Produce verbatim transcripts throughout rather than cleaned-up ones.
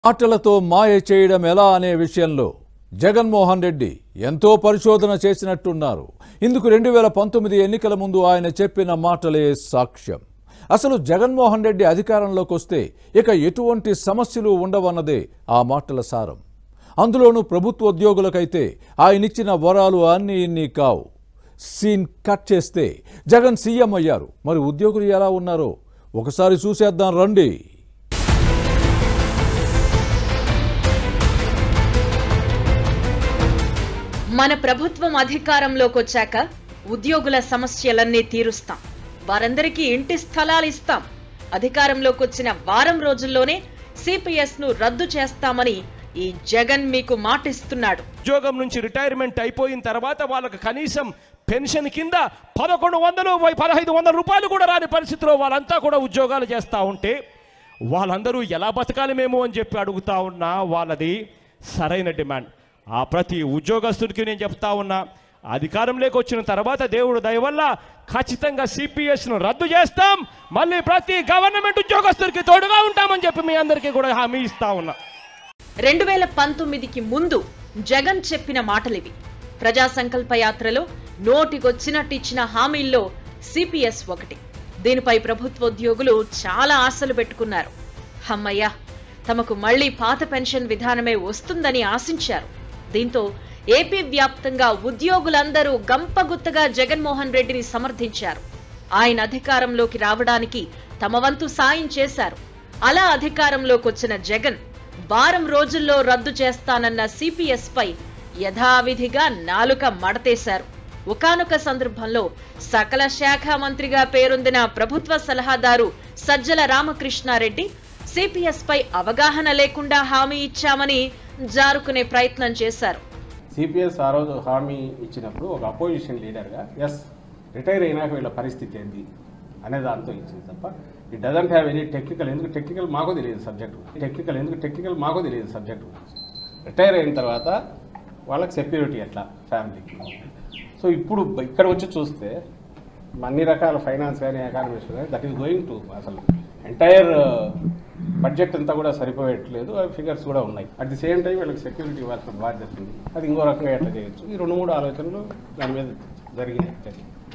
మాటలతో మాయ చేయడం ఎలా అనే విషయంలో జగన్మోహన్ రెడ్డి ఎంతో పరిశోధన చేసినట్టున్నారు. ఇందుకు రెండు వేల పంతొమ్మిది ఎన్నికల ముందు ఆయన చెప్పిన మాటలే సాక్ష్యం. అసలు జగన్మోహన్ రెడ్డి అధికారంలోకి వస్తే ఇక ఎటువంటి సమస్యలు ఉండవన్నదే ఆ మాటల సారం. అందులోనూ ప్రభుత్వ ఉద్యోగులకైతే ఆయనిచ్చిన వరాలు అన్నీ ఇన్ని కావు. సీన్ కట్ చేస్తే జగన్ సీఎం అయ్యారు. మరి ఉద్యోగులు ఎలా ఉన్నారో ఒకసారి చూసేద్దాం రండి. మన ప్రభుత్వం అధికారంలోకి వచ్చాక ఉద్యోగుల సమస్యలన్నీ తీరుస్తాం, వారందరికీ ఇంటి స్థలాలు ఇస్తాం, అధికారంలోకి వచ్చిన వారం రోజుల్లోనే సిపిఎస్ ను రద్దు చేస్తామని ఈ జగన్ మీకు మాటిస్తున్నాడు. ఉద్యోగం నుంచి రిటైర్మెంట్ అయిపోయిన తర్వాత వాళ్ళకి కనీసం పెన్షన్ కింద పదకొండు వందలు పదహైదు వందల రూపాయలు కూడా రాని పరిస్థితిలో వాళ్ళంతా కూడా ఉద్యోగాలు చేస్తూ ఉంటే వాళ్ళందరూ ఎలా బతకాలి మేము అని చెప్పి అడుగుతా ఉన్నా వాళ్ళది సరైన డిమాండ్. ఆ ప్రతి ఉద్యోగస్తుడికి నేను చెప్తా ఉన్నా, అధికారంలోకి వచ్చిన తర్వాత దేవుడు దయ వల్ల ఖచ్చితంగా సిపిఎస్ను రద్దు చేస్తాం, మళ్ళీ ప్రతి గవర్నమెంట్ ఉద్యోగస్తుడికి తోడుగా ఉంటామని చెప్పి మీ అందరికీ కూడా హామీ ఇస్తా ఉన్నా. రెండు వేల పంతొమ్మిదికి ముందు జగన్ చెప్పిన మాటలివి. ప్రజా సంకల్ప యాత్రలో నోటికొచ్చినట్టు ఇచ్చిన హామీల్లో సిపిఎస్ ఒకటి. దీనిపై ప్రభుత్వ ఉద్యోగులు చాలా ఆశలు పెట్టుకున్నారు. హమ్మయ్య, తమకు మళ్లీ పాత పెన్షన్ విధానమే వస్తుందని ఆశించారు. దీంతో ఏపీ వ్యాప్తంగా ఉద్యోగులందరూ గంపగుత్తగా జగన్మోహన్ రెడ్డిని సమర్థించారు. ఆయన అధికారంలోకి రావడానికి తమ వంతు సాయం చేశారు. అలా అధికారంలోకి వచ్చిన జగన్ వారం రోజుల్లో రద్దు చేస్తానన్న సిపిఎస్ పై యథావిధిగా నాలుక మడతేశారు. ఒకానొక సందర్భంలో సకల శాఖ మంత్రిగా పేరొందిన ప్రభుత్వ సలహాదారు సజ్జల రామకృష్ణారెడ్డి సిపిఎస్ పై అవగాహన లేకుండా హామీ ఇచ్చామని జారుకునే ప్రయత్నం చేశారు. సిపిఎస్ ఆ రోజు హామీ ఇచ్చినప్పుడు ఒక అపోజిషన్ లీడర్గా ఎస్ రిటైర్ అయినాక వీళ్ళ పరిస్థితి ఏంది అనే దాంతో ఇచ్చింది తప్ప it doesn't have any technical. ఎందుకు టెక్నికల్ మాకు తెలియదు సబ్జెక్టు టెక్నికల్ ఎందుకు టెక్నికల్ మాకు తెలియదు సబ్జెక్టు రిటైర్ అయిన తర్వాత వాళ్ళకి సెక్యూరిటీ ఎట్లా ఫ్యామిలీకి. సో ఇప్పుడు ఇక్కడ వచ్చి చూస్తే అన్ని రకాల ఫైనాన్స్ కానీ ఎకానమిక్స్ కానీ దట్ ఈస్ గోయింగ్ టు అసలు ఎంటైర్ బడ్జెట్ అంతా కూడా సరిపోయట్లేదు. ఆ ఫిగర్స్ కూడా ఉన్నాయి. అట్ ది సేమ్ టైం వీళ్ళకి సెక్యూరిటీ ఇవ్వాల్సిన బాధ్యత ఉంది. అది ఇంకో రకంగా ఎట్లా చేయొచ్చు, ఈ రెండు మూడు ఆలోచనలు దాని మీద జరిగినాయి.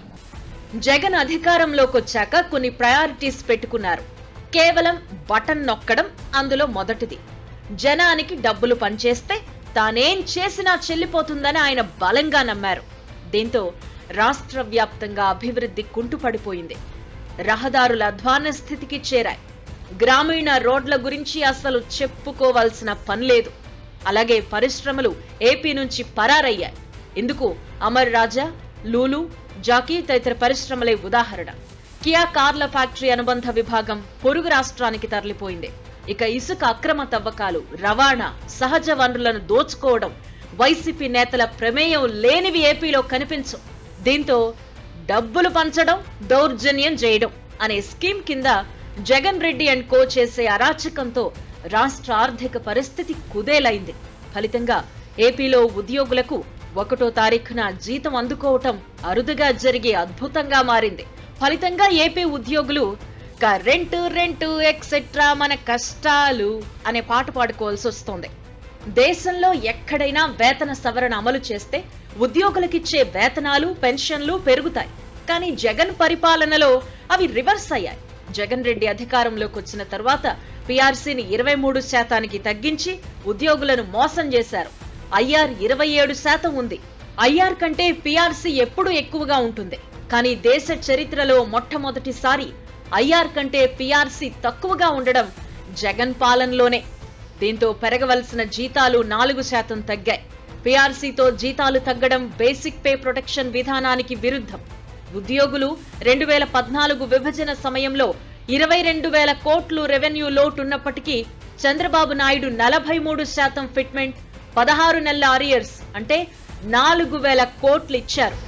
జగన్ అధికారంలోకి వచ్చాక కొన్ని ప్రయారిటీస్ పెట్టుకున్నారు. కేవలం బటన్ నొక్కడం అందులో మొదటిది. జనానికి డబ్బులు పనిచేస్తే తానేం చేసినా చెల్లిపోతుందని ఆయన బలంగా నమ్మారు. దీంతో రాష్ట్ర వ్యాప్తంగా అభివృద్ధి కుంటుపడిపోయింది. రహదారుల అధ్వాన స్థితికి చేరాయి. గ్రామీణ రోడ్ల గురించి అసలు చెప్పుకోవాల్సిన పనిలేదు. అలాగే పరిశ్రమలు ఏపీ నుంచి పరారయ్యాయి. ఇందుకు అమర్ రాజా, లూలు, జాకీ తదితర పరిశ్రమలే ఉదాహరణ. కియా కార్ల ఫ్యాక్టరీ అనుబంధ విభాగం పొరుగు రాష్ట్రానికి తరలిపోయింది. ఇక ఇసుక అక్రమ తవ్వకాలు, రవాణా, సహజ వనరులను దోచుకోవడం వైసీపీ నేతల ప్రమేయం లేనివి ఏపీలో కనిపించవు. దీంతో డబ్బులు పంచడం, దౌర్జన్యం చేయడం అనే స్కీమ్ కింద జగన్ రెడ్డి అండ్ కో చేసే అరాచకంతో రాష్ట్ర ఆర్థిక పరిస్థితి కుదేలైంది. ఫలితంగా ఏపీలో ఉద్యోగులకు ఒకటో తారీఖున జీతం అందుకోవటం అరుదుగా జరిగే అద్భుతంగా మారింది. ఫలితంగా ఏపీ ఉద్యోగులు కరెంటు, రెంటు ఎక్సెట్రా మన కష్టాలు అనే పాట పాడుకోవాల్సి వస్తోంది. దేశంలో ఎక్కడైనా వేతన సవరణ అమలు చేస్తే ఉద్యోగులకిచ్చే వేతనాలు, పెన్షన్లు పెరుగుతాయి. కానీ జగన్ పరిపాలనలో అవి రివర్స్ అయ్యాయి. జగన్ రెడ్డి అధికారంలోకి వచ్చిన తర్వాత పీఆర్సీని ఇరవై మూడు శాతానికి తగ్గించి ఉద్యోగులను మోసం చేశారు. ఐఆర్ ఇరవై ఏడు శాతం ఉంది. ఐఆర్ కంటే పీఆర్సీ ఎప్పుడూ ఎక్కువగా ఉంటుంది. కానీ దేశ చరిత్రలో మొట్టమొదటిసారి ఐఆర్ కంటే పీఆర్సీ తక్కువగా ఉండడం జగన్ పాలనలోనే. దీంతో పెరగవలసిన జీతాలు నాలుగు శాతం తగ్గాయి. పీఆర్సీతో జీతాలు తగ్గడం బేసిక్ పే ప్రొటెక్షన్ విధానానికి విరుద్ధం. ఉద్యోగులు రెండు వేల పద్నాలుగు విభజన సమయంలో ఇరవై రెండు వేల కోట్లు రెవెన్యూ లోటున్నప్పటికీ చంద్రబాబు నాయుడు నలభై మూడు శాతం ఫిట్మెంట్, పదహారు నెలల అరియర్స్ అంటే నాలుగు వేల కోట్లు ఇచ్చారు.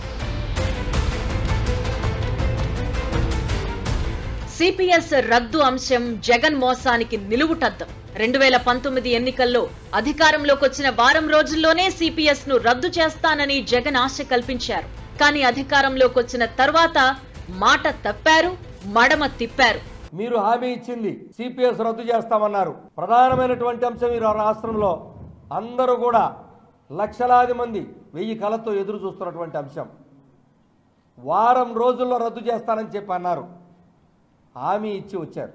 సిపిఎస్ రద్దు అంశం జగన్ మోసానికి నిలువుటద్దం. రెండు వేల పంతొమ్మిది ఎన్నికల్లో అధికారంలోకి వచ్చిన వారం రోజుల్లోనే సిపిఎస్ ను రద్దు చేస్తానని జగన్ ఆశ కల్పించారు. కానీ అధికారంలోకి వచ్చిన తర్వాత మాట తప్పారు, మడమ తిప్పారు. మీరు హామీ ఇచ్చింది సిపిఎస్ రద్దు చేస్తామన్నారు. ప్రధానమైనటువంటి అంశం ఈ రాష్ట్రంలో అందరూ కూడా లక్షలాది మంది వెయ్యి కళతో ఎదురు చూస్తున్నటువంటి అంశం. వారం రోజుల్లో రద్దు చేస్తానని చెప్పి అన్నారు, హామీ ఇచ్చి వచ్చారు.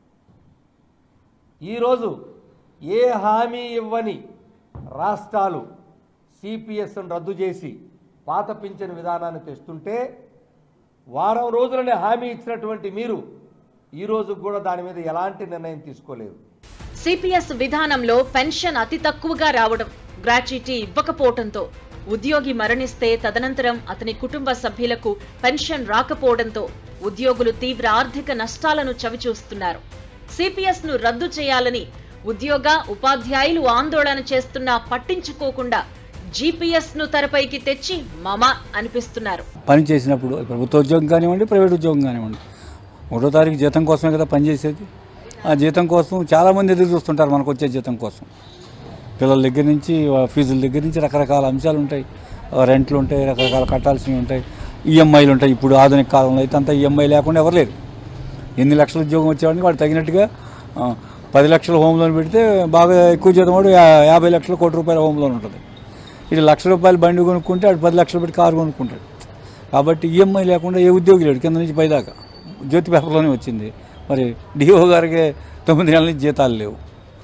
ఈరోజు ఏ హామీ ఇవ్వని రాష్ట్రాలు సిపిఎస్ను రద్దు చేసి పాత పింఛన్ విధానాన్ని తెస్తుంటే వారం రోజులనే హామీ ఇచ్చినటువంటి మీరు ఈరోజు కూడా దాని మీద ఎలాంటి నిర్ణయం తీసుకోలేదు. సిపిఎస్ విధానంలో పెన్షన్ అతి తక్కువగా రావడం, గ్రాట్యుటీ ఇవ్వకపోవడంతో ఉద్యోగి మరణిస్తే తదనంతరం అతని కుటుంబ సభ్యులకు పెన్షన్ రాకపోవడంతో ఉద్యోగులు తీవ్ర ఆర్థిక నష్టాలను చవిచూస్తున్నారు. సిపిఎస్ ను రద్దు చేయాలని ఉద్యోగ ఉపాధ్యాయులు ఆందోళన చేస్తున్నా పట్టించుకోకుండా జీపీఎస్ ను తెరపైకి తెచ్చి మమ అనిపిస్తున్నారు. పని చేసినప్పుడు ప్రభుత్వ ఉద్యోగం కానివ్వండి, ప్రైవేట్ ఉద్యోగం కానివ్వండి, ఒకటో తారీఖు జీతం కోసమే కదా పనిచేసేది. ఆ జీతం కోసం చాలామంది ఎదురు చూస్తుంటారు మనకు వచ్చే జీతం కోసం. పిల్లల దగ్గర నుంచి ఫీజుల దగ్గర నుంచి రకరకాల అంశాలు ఉంటాయి, రెంట్లు ఉంటాయి, రకరకాల కట్టాల్సినవి ఉంటాయి, ఈఎంఐలు ఉంటాయి. ఇప్పుడు ఆధునిక కాలంలో అయితే అంతా ఈఎంఐ లేకుండా ఎవరు లేరు. ఎన్ని లక్షల ఉద్యోగం వచ్చేవాడిని వాడు తగినట్టుగా పది లక్షల హోమ్ లోన్ పెడితే బాగా ఎక్కువ జీతం వాడు యాభై లక్షల కోటి రూపాయల హోమ్ లోన్ ఉంటుంది. ఇది లక్ష రూపాయలు బండి కొనుక్కుంటే వాడు పది లక్షలు పెట్టి కారు కొనుక్కుంటాడు. కాబట్టి ఈఎంఐ లేకుండా ఏ ఉద్యోగి లేడు కింద నుంచి పైదాకా. జ్యోతి పేపర్లోనే వచ్చింది. మరి డిఓ గారికి తొమ్మిది నెలల నుంచి జీతాలు లేవు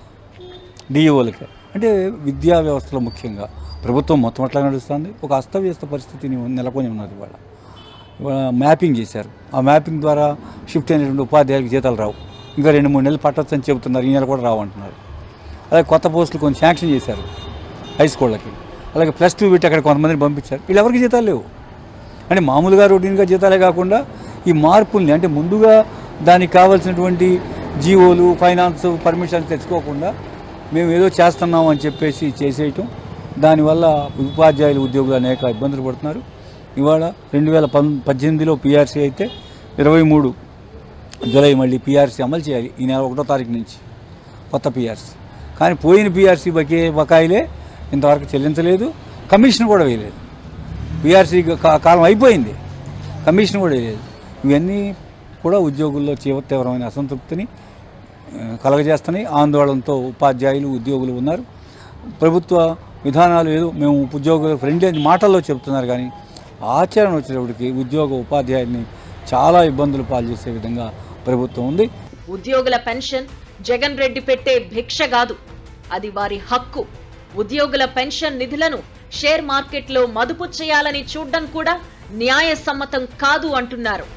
డిఓలకి. అంటే విద్యా వ్యవస్థలో ముఖ్యంగా ప్రభుత్వం మొత్తం అట్లా నడుస్తుంది. ఒక అస్తవ్యస్త పరిస్థితిని నెలకొని ఉన్నది. ఇవాళ ఇవాళ మ్యాపింగ్ చేశారు. ఆ మ్యాపింగ్ ద్వారా షిఫ్ట్ అయినటువంటి ఉపాధ్యాయులకు జీతాలు రావు. ఇంకా రెండు మూడు నెలలు పట్టొచ్చు అని చెబుతున్నారు. ఈ నెల కూడా రావంటున్నారు. అలాగే కొత్త పోస్టులు కొన్ని శాంక్షన్ చేశారు హై స్కూళ్ళకి. అలాగే ప్లస్ టూ పెట్టి అక్కడ కొంతమందిని పంపించారు. వీళ్ళెవరికి జీతాలు లేవు. అంటే మామూలుగా రొటీన్గా జీతాలే కాకుండా ఈ మార్పుల్ని అంటే ముందుగా దానికి కావాల్సినటువంటి జీవోలు, ఫైనాన్స్, పర్మిషన్స్ తెచ్చుకోకుండా మేము ఏదో చేస్తున్నాం అని చెప్పేసి చేసేయటం, దానివల్ల ఉపాధ్యాయులు, ఉద్యోగులు అనేక ఇబ్బందులు పడుతున్నారు. ఇవాళ రెండు వేల పం పద్దెనిమిదిలో పీఆర్సీ అయితే ఇరవై మూడు జూలై మళ్ళీ పీఆర్సీ అమలు చేయాలి ఈ నెల ఒకటో తారీఖు నుంచి కొత్త పీఆర్సీ. కానీ పోయిన పీఆర్సీ బకే బకాయిలే ఇంతవరకు చెల్లించలేదు, కమిషన్ కూడా వేయలేదు. పీఆర్సీ కాలం అయిపోయింది, కమిషన్ కూడా వేయలేదు. ఇవన్నీ కూడా ఉద్యోగుల్లో తీవ్రమైన అసంతృప్తిని కలగజేస్తున్నాయి. ఆందోళనతో ఉపాధ్యాయులు, ఉద్యోగులు ఉన్నారు. ప్రభుత్వ విధానాలు ఏదో మేము ఉద్యోగుల ఫ్రెండ్లీ అని మాటల్లో చెప్తున్నారు, కానీ ఆచరణ వచ్చేటప్పటికి ఉద్యోగ ఉపాధ్యాయుల్ని చాలా ఇబ్బందులు పాలు చేసే విధంగా ప్రభుత్వం ఉంది. ఉద్యోగుల పెన్షన్ జగన్ రెడ్డి పెట్టే భిక్ష కాదు, అది వారి హక్కు. ఉద్యోగుల పెన్షన్ నిధులను షేర్ మార్కెట్లో మదుపు చేయాలని చూడడం కూడా న్యాయసమ్మతం కాదు అంటున్నారు.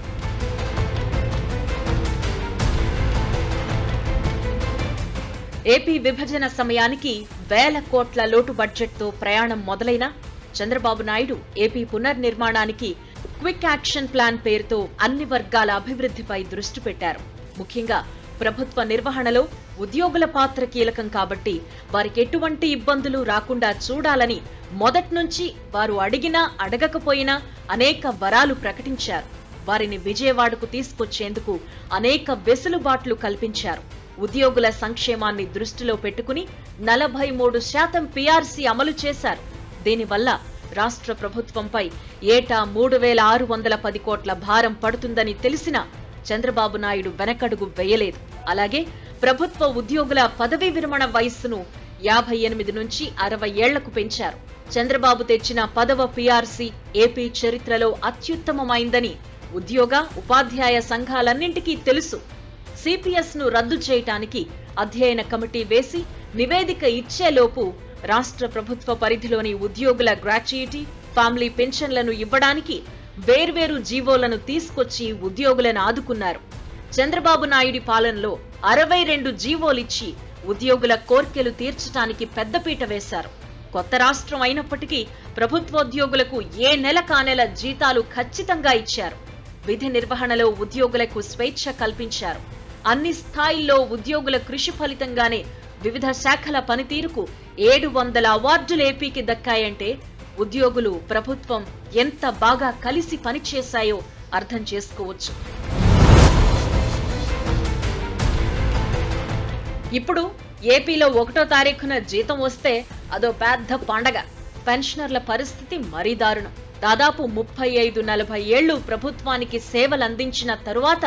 ఏపీ విభజన సమయానికి వేల కోట్ల లోటు బడ్జెట్తో ప్రయాణం మొదలైన చంద్రబాబు నాయుడు ఏపీ పునర్నిర్మాణానికి క్విక్ యాక్షన్ ప్లాన్ పేరుతో అన్ని వర్గాల అభివృద్ధిపై దృష్టి పెట్టారు. ముఖ్యంగా ప్రభుత్వ నిర్వహణలో ఉద్యోగుల పాత్ర కీలకం కాబట్టి వారికి ఎటువంటి ఇబ్బందులు రాకుండా చూడాలని మొదట్నుంచి వారు అడిగినా అడగకపోయినా అనేక వరాలు ప్రకటించారు. వారిని విజయవాడకు తీసుకొచ్చేందుకు అనేక వెసులుబాట్లు కల్పించారు. ఉద్యోగుల సంక్షేమాన్ని దృష్టిలో పెట్టుకుని నలభై మూడు శాతం పీఆర్సీ అమలు చేశారు. దీనివల్ల రాష్ట్ర ప్రభుత్వంపై ఏటా మూడు వేల ఆరు వందల పది కోట్ల భారం పడుతుందని తెలిసినా చంద్రబాబు నాయుడు వెనకడుగు వేయలేదు. అలాగే ప్రభుత్వ ఉద్యోగుల పదవీ విరమణ వయస్సును యాభై ఎనిమిది నుంచి అరవై ఏళ్లకు పెంచారు. చంద్రబాబు తెచ్చిన పదవ పీఆర్సీ ఏపీ చరిత్రలో అత్యుత్తమమైందని ఉద్యోగ ఉపాధ్యాయ సంఘాలన్నింటికీ తెలుసు. సిపిఎస్ ను రద్దు చేయటానికి అధ్యయన కమిటీ వేసి నివేదిక ఇచ్చేలోపు రాష్ట్ర ప్రభుత్వ పరిధిలోని ఉద్యోగుల గ్రాట్యుటీ, ఫ్యామిలీ పెన్షన్లను ఇవ్వడానికి వేర్వేరు జీవోలను తీసుకొచ్చి ఉద్యోగులను ఆదుకున్నారు. చంద్రబాబు నాయుడి పాలనలో అరవై రెండు జీవోలిచ్చి ఉద్యోగుల కోర్కెలు తీర్చడానికి పెద్దపీట వేశారు. కొత్త రాష్ట్రం అయినప్పటికీ ప్రభుత్వోద్యోగులకు ఏ నెల కానెల జీతాలు ఖచ్చితంగా ఇచ్చారు. విధి నిర్వహణలో ఉద్యోగులకు స్వేచ్ఛ కల్పించారు. అన్ని స్థాయిల్లో ఉద్యోగుల కృషి ఫలితంగానే వివిధ శాఖల పనితీరుకు ఏడు వందల అవార్డులు ఏపీకి దక్కాయంటే ఉద్యోగులు, ప్రభుత్వం ఎంత బాగా కలిసి పనిచేశాయో అర్థం చేసుకోవచ్చు. ఇప్పుడు ఏపీలో ఒకటో తారీఖున జీతం వస్తే అదో పెద్ద పండగ. పెన్షనర్ల పరిస్థితి మరీ దారుణం. దాదాపు ముప్పై ఐదు నలభై ఏళ్లు ప్రభుత్వానికి సేవలందించిన తరువాత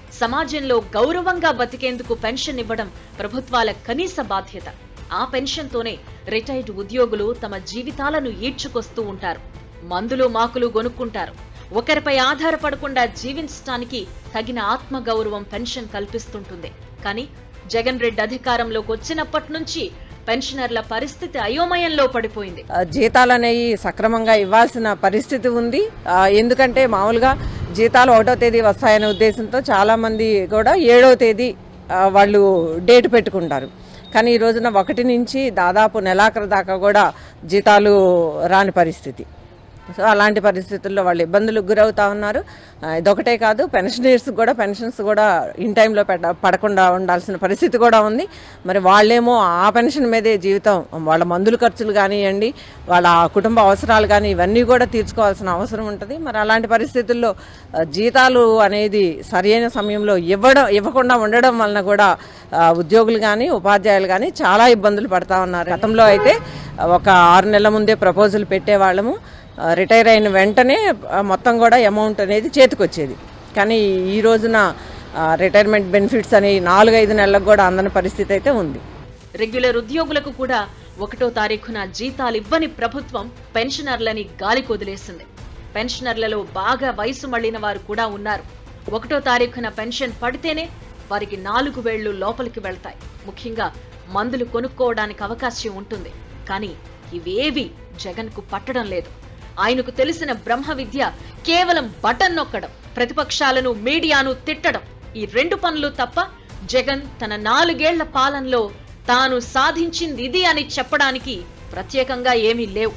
సమాజంలో గౌరవంగా బతికేందుకు పెన్షన్ ఇవ్వడం ప్రభుత్వాల కనీస బాధ్యత. ఆ పెన్షన్తోనే రిటైర్డ్ ఉద్యోగులు తమ జీవితాలను ఈడ్చుకొస్తూ ఉంటారు. మందులు మాకులు గొనుక్కుంటారు. ఒకరిపై ఆధారపడకుండా జీవించడానికి తగిన ఆత్మగౌరవం పెన్షన్ కల్పిస్తుంటుంది. కానీ జగన్ రెడ్డి అధికారంలోకి వచ్చినప్పటి నుంచి పెన్షనర్ల పరిస్థితి అయోమయంలో పడిపోయింది. జీతాలు అనేవి సక్రమంగా ఇవ్వాల్సిన పరిస్థితి ఉంది. ఎందుకంటే మామూలుగా జీతాలు ఒకటో తేదీ వస్తాయనే ఉద్దేశంతో చాలామంది కూడా ఏడవ తేదీ వాళ్ళు డేట్ పెట్టుకుంటారు. కానీ ఈ రోజున ఒకటి నుంచి దాదాపు నెలాఖరు దాకా కూడా జీతాలు రాని పరిస్థితి. సో అలాంటి పరిస్థితుల్లో వాళ్ళు ఇబ్బందులకు గురవుతా ఉన్నారు. ఇదొకటే కాదు, పెన్షనర్స్ కూడా పెన్షన్స్ కూడా ఇన్ టైంలో పెట్ట పడకుండా ఉండాల్సిన పరిస్థితి కూడా ఉంది. మరి వాళ్ళేమో ఆ పెన్షన్ మీదే జీవితం, వాళ్ళ మందుల ఖర్చులు కానివ్వండి, వాళ్ళ కుటుంబ అవసరాలు కానీ ఇవన్నీ కూడా తీర్చుకోవాల్సిన అవసరం ఉంటుంది. మరి అలాంటి పరిస్థితుల్లో జీతాలు అనేది సరైన సమయంలో ఇవ్వడం ఇవ్వకుండా ఉండడం వలన కూడా ఉద్యోగులు కానీ ఉపాధ్యాయులు కానీ చాలా ఇబ్బందులు పడతా ఉన్నారు. గతంలో అయితే ఒక ఆరు నెలల ముందే ప్రపోజల్ పెట్టేవాళ్ళము, రిటైర్ అయిన వెంటనే మొత్తం కూడా అమౌంట్ అనేది చేతికొచ్చేది. కానీ ఈ రోజున రిటైర్మెంట్ బెనిఫిట్స్ అని నాలుగైదు నెలలకు కూడా అందని పరిస్థితి అయితే ఉంది. రెగ్యులర్ ఉద్యోగులకు కూడా ఒకటో తారీఖున జీతాలు ఇవ్వని ప్రభుత్వం పెన్షనర్లని గాలికి వదిలేసింది. పెన్షనర్లలో బాగా వయసు మళ్లిన వారు కూడా ఉన్నారు. ఒకటో తారీఖున పెన్షన్ పడితేనే వారికి నాలుగు వేళ్లు లోపలికి వెళ్తాయి. ముఖ్యంగా మందులు కొనుక్కోవడానికి అవకాశం ఉంటుంది. కానీ ఇవేవి జగన్ కు పట్టడం లేదు. ఆయనకు తెలిసిన బ్రహ్మ విద్య కేవలం బటన్ నొక్కడం, ప్రతిపక్షాలను మీడియాను తిట్టడం. ఈ రెండు పనులు తప్ప జగన్ తన నాలుగేళ్ల పాలనలో తాను సాధించింది ఇది అని చెప్పడానికి ప్రత్యేకంగా ఏమీ లేవు.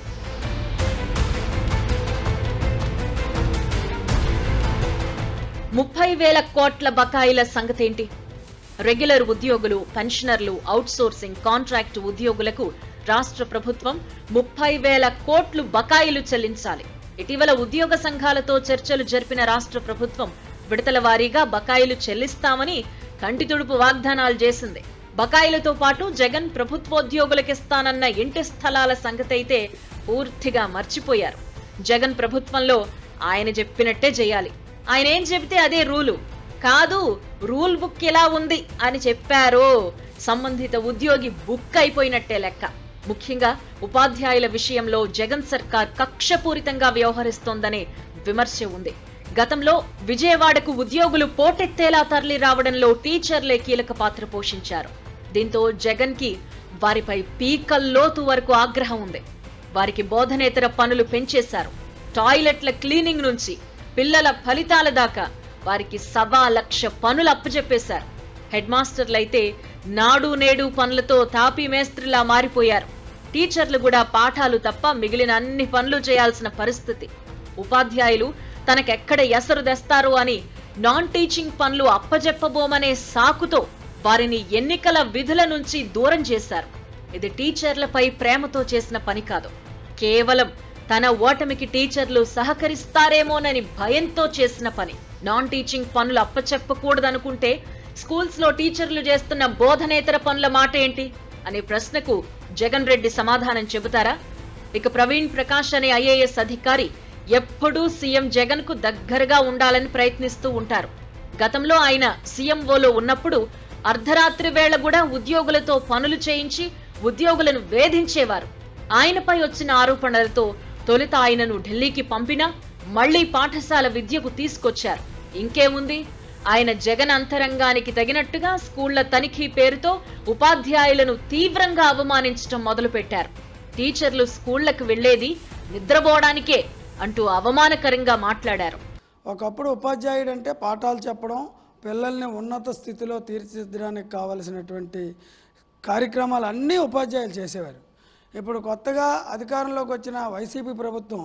ముప్పై వేల కోట్ల బకాయిల సంగతేంటి? రెగ్యులర్ ఉద్యోగులు, పెన్షనర్లు, అవుట్సోర్సింగ్, కాంట్రాక్ట్ ఉద్యోగులకు రాష్ట్ర ప్రభుత్వం ముప్పై వేల కోట్లు బకాయిలు చెల్లించాలి. ఇటీవల ఉద్యోగ సంఘాలతో చర్చలు జరిపిన రాష్ట్ర ప్రభుత్వం విడతల వారీగా బకాయిలు చెల్లిస్తామని కంటి తుడుపు వాగ్దానాలు చేసింది. బకాయిలతో పాటు జగన్ ప్రభుత్వోద్యోగులకిస్తానన్న ఇంటి స్థలాల సంగతైతే పూర్తిగా మర్చిపోయారు. జగన్ ప్రభుత్వంలో ఆయన చెప్పినట్టే చేయాలి. ఆయన ఏం చెబితే అదే రూలు కాదు. రూల్ బుక్ ఎలా ఉంది అని చెప్పారో సంబంధిత ఉద్యోగి బుక్ అయిపోయినట్టే లెక్క. ముఖ్యంగా ఉపాధ్యాయుల విషయంలో జగన్ సర్కార్ కక్షపూరితంగా వ్యవహరిస్తోందనే విమర్శ ఉంది. గతంలో విజయవాడకు ఉద్యోగులు పోటెత్తేలా తరలి రావడంలో టీచర్లే కీలక పాత్ర పోషించారు. దీంతో జగన్ కి వారిపై పీకల్లోతు వరకు ఆగ్రహం ఉంది. వారికి బోధనేతర పనులు పెంచేశారు. టాయిలెట్ల క్లీనింగ్ నుంచి పిల్లల ఫలితాల దాకా వారికి సవా లక్ష పనులు అప్పచెప్పేశారు. హెడ్ మాస్టర్లైతే నాడు నేడు పనులతో తాపీ మేస్త్రిలా మారిపోయారు. టీచర్లు కూడా పాఠాలు తప్ప మిగిలిన అన్ని పనులు చేయాల్సిన పరిస్థితి. ఉపాధ్యాయులు తనకెక్కడ ఎసరు తెస్తారు అని నాన్ టీచింగ్ పనులు అప్పజెప్పబోమనే సాకుతో వారిని ఎన్నికల విధుల నుంచి దూరం చేశారు. ఇది టీచర్లపై ప్రేమతో చేసిన పని కాదు. కేవలం తన ఓటమికి టీచర్లు సహకరిస్తారేమోనని భయంతో చేసిన పని. నాన్ టీచింగ్ పనులు అప్పచెప్పకూడదనుకుంటే స్కూల్స్ లో టీచర్లు చేస్తున్న బోధనేతర పనుల మాట ఏంటి అనే ప్రశ్నకు జగన్ రెడ్డి సమాధానం చెబుతారా? ఇక ప్రవీణ్ ప్రకాష్ అనే ఐఏఎస్ అధికారి ఎప్పుడూ సీఎం జగన్ కు దగ్గరగా ఉండాలని ప్రయత్నిస్తూ ఉంటారు. గతంలో ఆయన సీఎంఓలో ఉన్నప్పుడు అర్ధరాత్రి వేళ కూడా ఉద్యోగులతో పనులు చేయించి ఉద్యోగులను వేధించేవారు. ఆయనపై వచ్చిన ఆరోపణలతో తొలుత ఆయనను ఢిల్లీకి పంపినా మళ్లీ పాఠశాల విద్యకు తీసుకొచ్చారు. ఇంకేముంది, ఆయన జగన్ అంతరంగానికి తగినట్టుగా స్కూళ్ల తనిఖీ పేరుతో ఉపాధ్యాయులను తీవ్రంగా అవమానించడం మొదలుపెట్టారు. టీచర్లు స్కూళ్లకు వెళ్లేది నిద్రపోవడానికే అంటూ అవమానకరంగా మాట్లాడారు. ఒకప్పుడు ఉపాధ్యాయుడు అంటే పాఠాలు చెప్పడం, పిల్లల్ని ఉన్నత స్థితిలో తీర్చిదిద్దడానికి కావలసినటువంటి కార్యక్రమాలు అన్నీ ఉపాధ్యాయులు చేసేవారు. ఇప్పుడు కొత్తగా అధికారంలోకి వచ్చిన వైసీపీ ప్రభుత్వం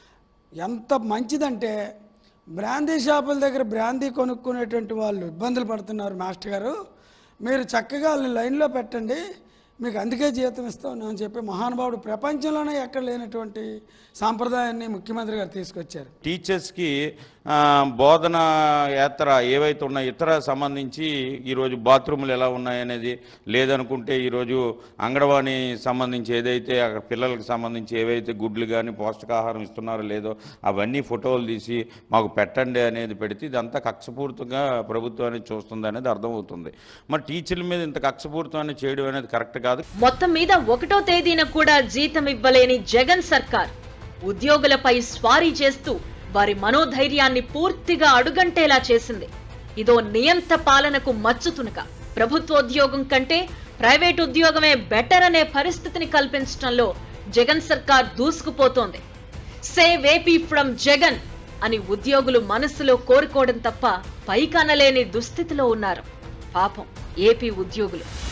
ఎంత మంచిదంటే బ్రాందీ షాపుల దగ్గర బ్రాందీ కొనుక్కునేటువంటి వాళ్ళు ఇబ్బందులు పడుతున్నారు. మాస్టర్ గారు, మీరు చక్కగా వాళ్ళని లైన్లో పెట్టండి, మీకు అందుకే జీతం ఇస్తాం అని చెప్పి మహానుభావుడు ప్రపంచంలోనే ఎక్కడ లేనటువంటి సాంప్రదాయాన్ని ముఖ్యమంత్రి గారు తీసుకొచ్చారు. టీచర్స్కి బోధన యాత్ర ఏవైతే ఉన్నాయో ఇతర సంబంధించి ఈరోజు బాత్రూములు ఎలా ఉన్నాయనేది, లేదనుకుంటే ఈరోజు అంగన్వాడీ సంబంధించి ఏదైతే అక్కడ పిల్లలకు సంబంధించి ఏవైతే గుడ్లు కానీ పౌష్టికాహారం ఇస్తున్నారో లేదో అవన్నీ ఫోటోలు తీసి మాకు పెట్టండి అనేది పెడితే ఇదంతా కక్షపూరితంగా ప్రభుత్వం అనేది చూస్తుంది అనేది అర్థమవుతుంది. మరి టీచర్ల మీద ఇంత కక్షపూరితాన్ని చేయడం అనేది కరెక్ట్ కాదు. మొత్తం మీద ఒకటో తేదీన కూడా జీతం ఇవ్వలేని జగన్ సర్కార్ ఉద్యోగులపై స్వారీ చేస్తూ వారి మనోధైర్యాన్ని పూర్తిగా అడుగంటేలా చేసింది. ఇదో నియంత పాలనకు మచ్చుతునక. ప్రభుత్వోద్యోగం కంటే ప్రైవేట్ ఉద్యోగమే బెటర్ అనే పరిస్థితిని కల్పించడంలో జగన్ సర్కార్ దూసుకుపోతోంది. సేవ్ ఏపీ ఫ్రమ్ జగన్ అని ఉద్యోగులు మనసులో కోరుకోవడం తప్ప పైకనలేని దుస్థితిలో ఉన్నారు పాపం ఏపీ ఉద్యోగులు.